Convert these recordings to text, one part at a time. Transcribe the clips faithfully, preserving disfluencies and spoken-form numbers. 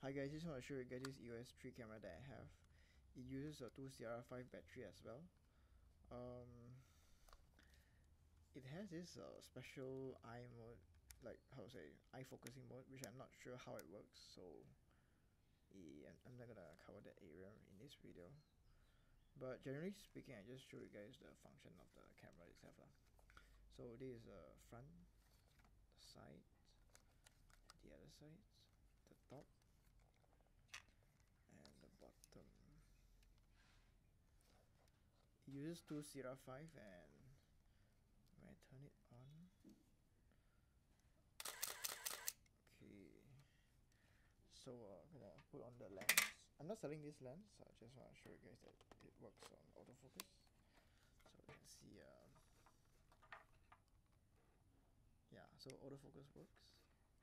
Hi guys, just want to show you guys this E O S three camera that I have. It uses a two C R five battery as well. Um, it has this uh, special eye mode, like how to say, eye focusing mode, which I'm not sure how it works. So yeah, I'm not gonna cover that area in this video. But generally speaking, I just show you guys the function of the camera itself. Lah. So this is the uh, front, the side, the other side, the top, and the bottom. It uses two Sierra five, and when I turn it on, okay, so uh, I'm gonna put on the lens. I'm not selling this lens, so I just want to show you guys that it works on autofocus. So you can see, uh, yeah, so autofocus works.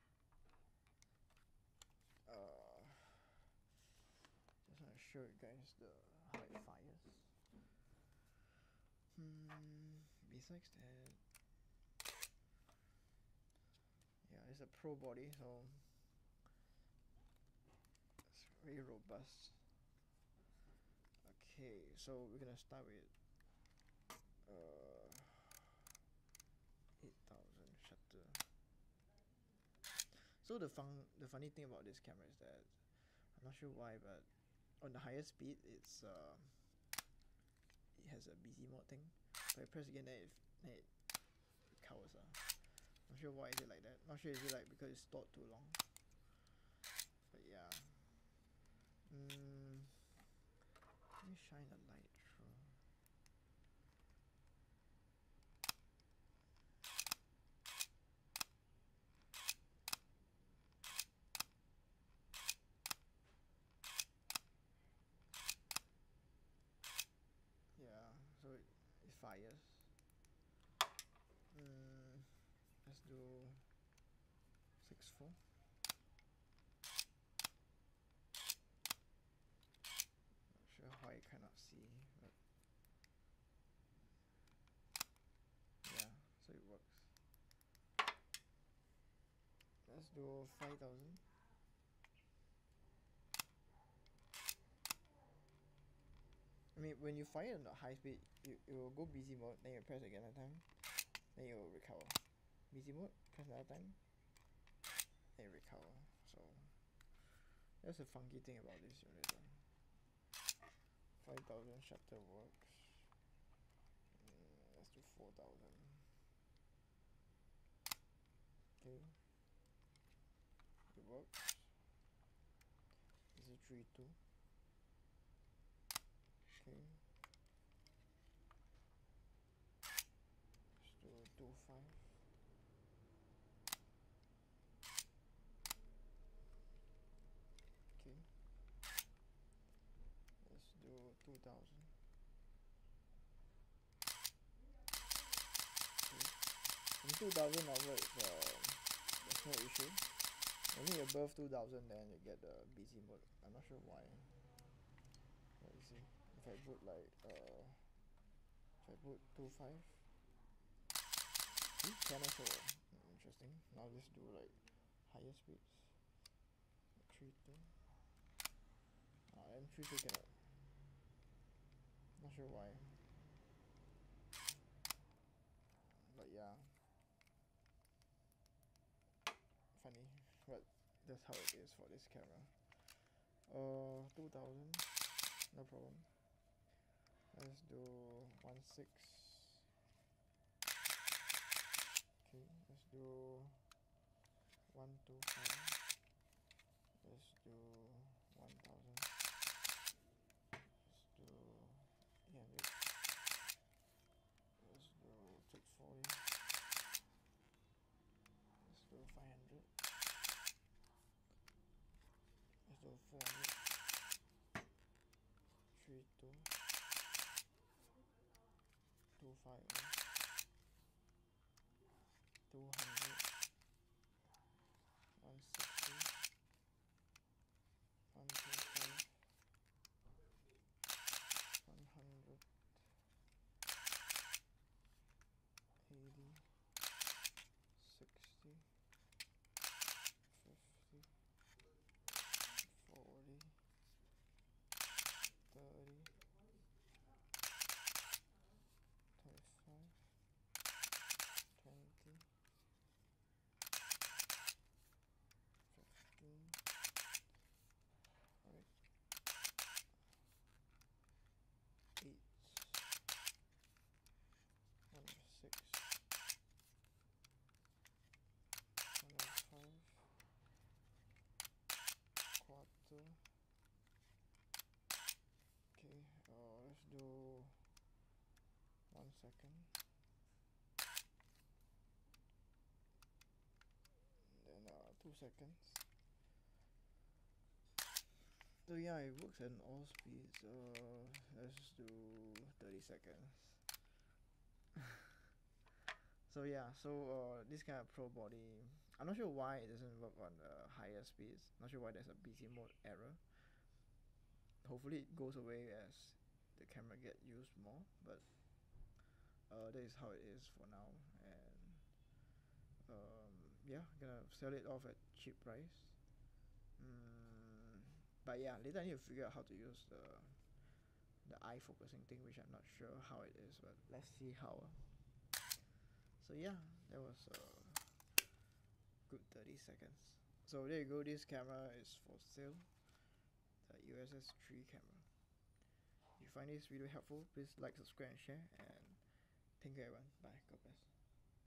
Uh, just want to show you guys the how it fires. Hmm, besides that, yeah, it's a pro body, so it's very robust. Okay, so we're gonna start with uh, eight thousand shutter. So the fun, the funny thing about this camera is that I'm not sure why, but on the higher speed, it's uh, it has a busy mode thing. If I press again, then it, then it covers. Uh. Not sure why is it like that. Not sure is it like because it's stored too long. But yeah. Mm, let me shine a light through. Yeah, so it, it fires. Mm, let's do six four. Not sure how I cannot see, but yeah, so it works. Let's do five thousand. I mean, when you fire on the high speed, you, it will go busy mode, then you press again another time, then you will recover. Busy mode, press another time, then you recover. So that's a funky thing about this unit. five thousand shutter works. Mm, let's do four thousand. Okay. It works. This is three two. Okay. Let's do two five. Okay. Let's do two thousand. Okay. From two thousand onwards, uh, there's no issue. Only above two thousand, then you get the busy mode. I'm not sure why. Let me see. If I put like, uh, if I put two five, see, can also. Mm, interesting. Now let's do like higher speeds. three two. Ah, and three two cannot. Not sure why. But yeah. Funny. But that's how it is for this camera. Uh, two thousand. No problem. Let's do one six. Okay, let's do one two five. Let's do one thousand. Let's do eight hundred. Let's do six forty. Let's do five hundred. Let's do four hundred. three two. two five. two hundred. one sixty. one twenty-five. one hundred. eighty. sixty. fifty. second. Then uh, two seconds. So yeah, it works at all speeds. Uh, let's do thirty seconds. So yeah, so uh, this kind of pro body, I'm not sure why it doesn't work on uh, higher speeds. Not sure why there's a B Z mode error. Hopefully it goes away as the camera get used more, but uh, that is how it is for now. And um, yeah, gonna sell it off at cheap price. Mm, but yeah, later I need to figure out how to use the the eye focusing thing, which I'm not sure how it is, but let's see how. Uh. So yeah, that was a good thirty seconds. So there you go, this camera is for sale, the E O S S three camera. If you find this video helpful, please like, subscribe and share, and thank you everyone. Bye, God bless.